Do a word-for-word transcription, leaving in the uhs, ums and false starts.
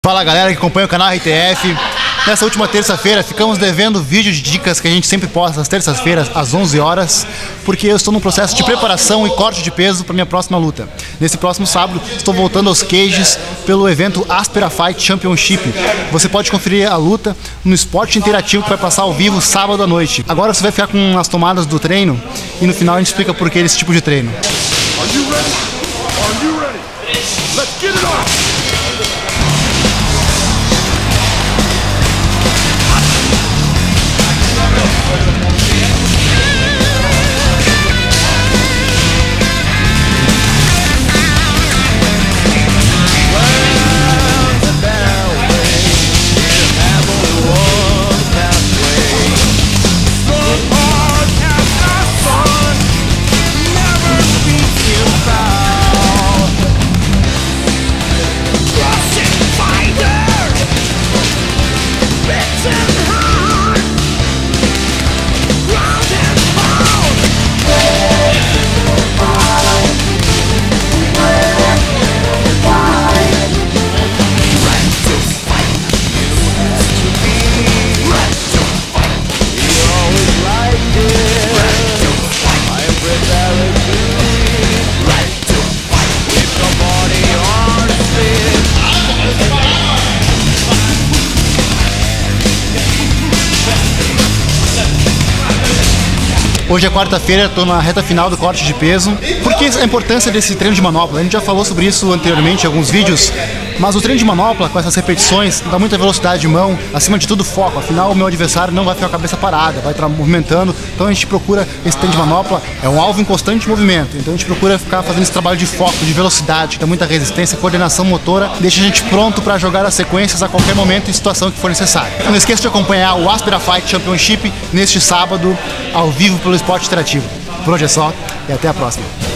Fala galera que acompanha o canal R T F. Nessa última terça-feira ficamos devendo vídeo de dicas que a gente sempre posta às terças-feiras às onze horas, porque eu estou num processo de preparação e corte de peso para minha próxima luta. Nesse próximo sábado estou voltando aos cages pelo evento Aspera Fight Championship. Você pode conferir a luta no Esporte Interativo que vai passar ao vivo sábado à noite. Agora você vai ficar com as tomadas do treino e no final a gente explica por que esse tipo de treino. Are you ready? Are you ready? Let's get it on! Hoje é quarta-feira, estou na reta final do corte de peso. Por que a importância desse treino de manopla? A gente já falou sobre isso anteriormente em alguns vídeos, mas o treino de manopla, com essas repetições, dá muita velocidade de mão, acima de tudo foco. Afinal, o meu adversário não vai ficar com a cabeça parada, vai estar movimentando. Então a gente procura, esse treino de manopla é um alvo em constante movimento. Então a gente procura ficar fazendo esse trabalho de foco, de velocidade, que dá muita resistência, coordenação motora, deixa a gente pronto para jogar as sequências a qualquer momento e situação que for necessário. Não esqueça de acompanhar o Aspera Fight Championship neste sábado, ao vivo pelo Esporte Interativo. Por hoje é só e até a próxima.